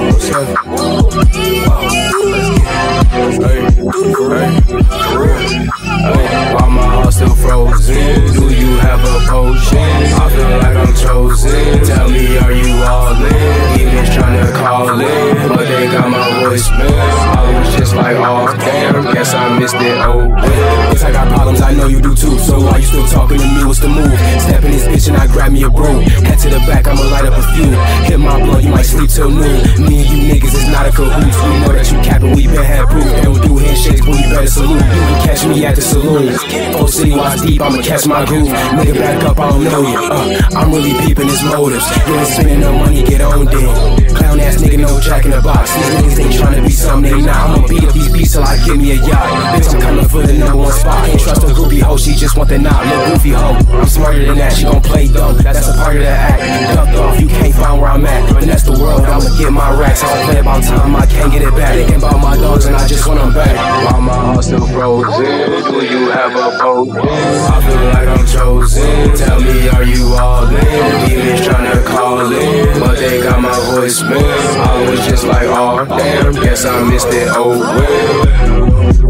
While my heart still frozen, do you have a potion? I feel like I'm chosen. Tell me, are you all in? Demons tryna call in, but they got my voicemail. I was just like, oh damn, guess I missed it. Oh well. Guess I got problems, I know you do too. So why you still talking to me? What's the move? Step in this bitch and I grab me a broom. Head to the back, I'ma light up a few. Hit my blunt, you might sleep till noon. Me and you niggas is not a cahoots. We know that you capping, we been had proof. Don't do handshakes, but we better salute. You can catch me at the saloon. 4 city wise deep, I'ma catch my groove. Nigga back up, I don't know you. I'm really peeping his motives. You ain't spending no money, get on then. Clown ass nigga, no jack in the box. These niggas ain't tryna be something they not. I'ma beat up these beats till I give me a yacht. Bitch, I'm coming for the #1 spot. Can't trust a groupie hoe, she just want the knot. Little goofy hoe, I'm smarter than that. She gon' play dumb, that's a part of the act. Ducked off, you can't find where I'm at. But that's the world, I'ma get my racks. I don't play about time, I can't get it back. Thinking about my dogs and I just want them back. While my heart still frozen, do you have a potion? I feel like I'm chosen. Tell me, are you all in? Demons tryna call in, but they got my voicemail. I was just like, oh damn, guess I missed it. Oh well.